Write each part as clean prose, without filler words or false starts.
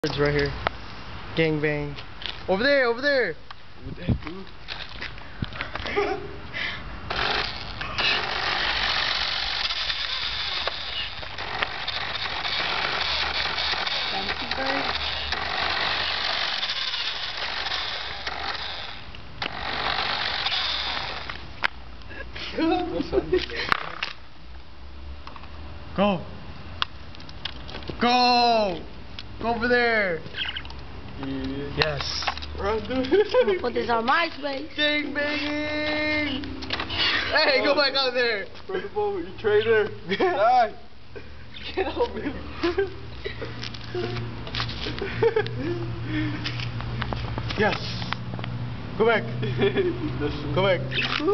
It's right here. Gangbang. Over there, over there. Over there, dude. Go. Go. Go over there. Yeah. Yes. Run, dude. Put this on MySpace. Gangbanging. Hey, go back out there. First of all, you traitor. Die. Get over here. Yes. Go back. Go back.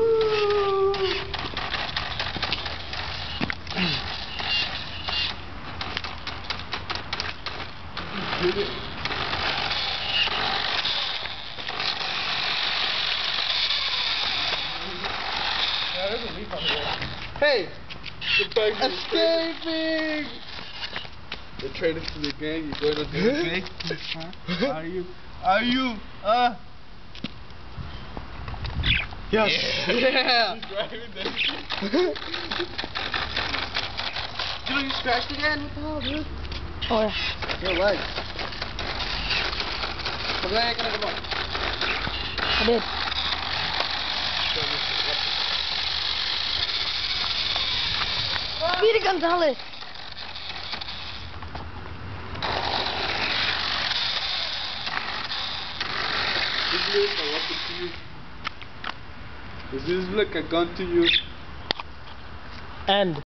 Get it. Hey, Get back here, escaping. the traitor to the gang. You're going to do it. Huh? Are you? Yes. Yeah. He's driving there. Dude, you scratched again? What the hell, dude? Oh yeah. Your leg. Okay, come on. I did. Peter Gonzalez. This is like a gun to you. End.